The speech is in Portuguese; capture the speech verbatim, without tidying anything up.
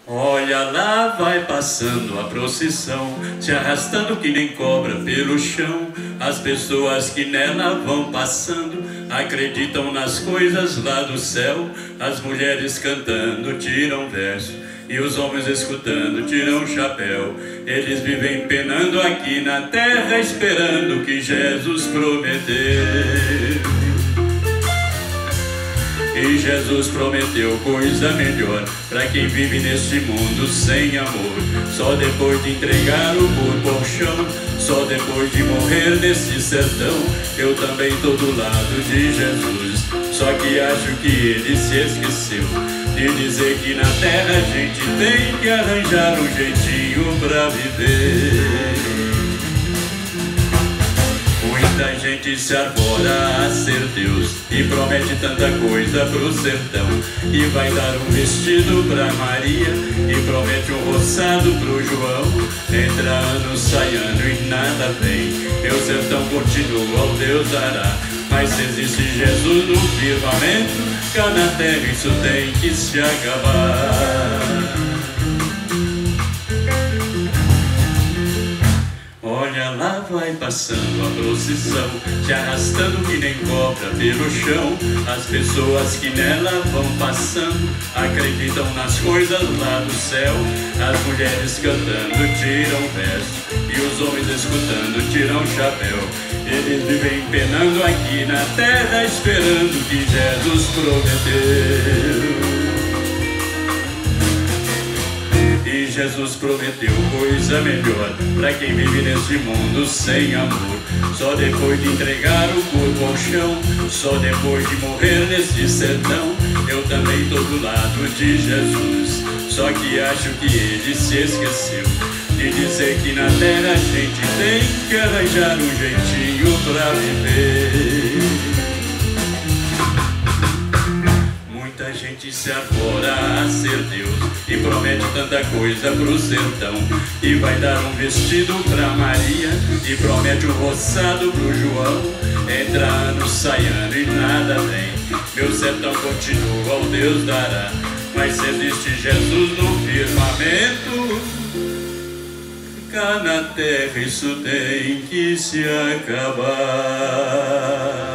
Olha lá vai passando a procissão, se arrastando que nem cobra pelo chão. As pessoas que nela vão passando acreditam nas coisas lá do céu. As mulheres cantando tiram verso e os homens escutando tiram chapéu. Eles vivem penando aqui na terra, esperando o que Jesus prometeu. E Jesus prometeu coisa melhor pra quem vive neste mundo sem amor. Só depois de entregar o corpo ao chão, só depois de morrer nesse sertão, eu também tô do lado de Jesus. Só que acho que ele se esqueceu de dizer que na terra a gente tem que arranjar um jeitinho pra viver. Muita gente se arbora a ser Deus e promete tanta coisa pro sertão. E vai dar um vestido pra Maria e promete um roçado pro João. Entra ano, sai ano e nada vem, meu sertão continua, o Deus dará. Mas se existe Jesus no firmamento, cá na terra isso tem que se acabar. Olha lá vai passando a procissão, se arrastando que nem cobra pelo chão. As pessoas que nela vão passando acreditam nas coisas lá do céu. As mulheres cantando tiram verso e os homens escutando tiram chapéu. Eles vivem penando aqui na terra, esperando o que Jesus prometeu. E Jesus prometeu coisa melhor pra quem vive neste mundo sem amor. Só depois de entregar o corpo ao chão, só depois de morrer neste sertão, eu também tô do lado de Jesus. Só que acho que ele se esqueceu de dizer que na terra a gente tem que arranjar um jeitinho pra viver. Muita gente se arbora a ser Deus e promete tanta coisa pro sertão. E vai dar um vestido pra Maria e promete um roçado pro João. Entra ano, sai ano e nada vem, meu sertão continua, o Deus dará. Mas se existe Jesus no firmamento, cá na terra isso tem que se acabar.